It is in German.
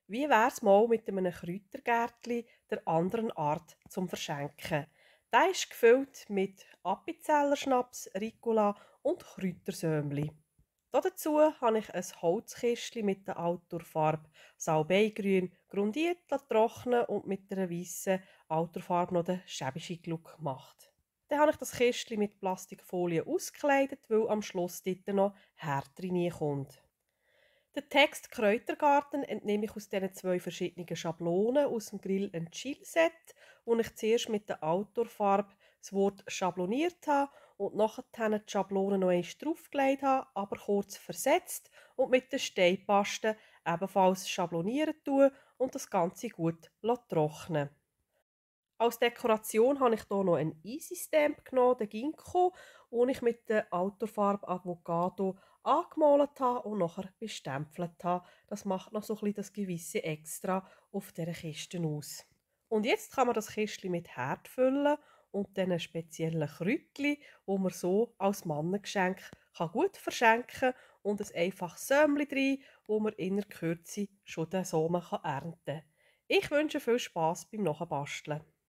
Wie wär's mal mit einem Kräutergärtli der anderen Art zum Verschenken? Der ist gefüllt mit Appenzellerschnaps, Ricola und Kräutersömli. Dazu habe ich ein Holzkistchen mit der Outdoor-Farbe Salbeigrün grundiert, trocknen und mit einer weißen Outdoor-Farbe noch den schäbischen Look gemacht. Dann habe ich das Kistchen mit Plastikfolie ausgekleidet, weil am Schluss dort noch Herd reinkommt. Den Text Kräutergarten entnehme ich aus diesen zwei verschiedenen Schablonen aus dem Grill and Chill Set, wo ich zuerst mit der Outdoor-Farbe das Wort schabloniert habe und nachher die Schablonen noch einmal draufgelegt habe, aber kurz versetzt und mit der Steinpaste ebenfalls schablonieren tue und das Ganze gut trocknen. Als Dekoration habe ich hier noch einen Easy Stamp genommen, den Ginkgo, den ich mit der Outdoor-Farbe Avocado angemalt habe und nachher bestempelt habe. Das macht noch so ein bisschen das gewisse Extra auf dieser Kiste aus. Und jetzt kann man das Kistchen mit Herd füllen und diesen speziellen Kräutchen, wo man so als Mannengeschenk gut verschenken kann und ein einfaches Sämli drin, wo man in der Kürze schon den Samen ernten kann. Ich wünsche viel Spass beim Nachbasteln.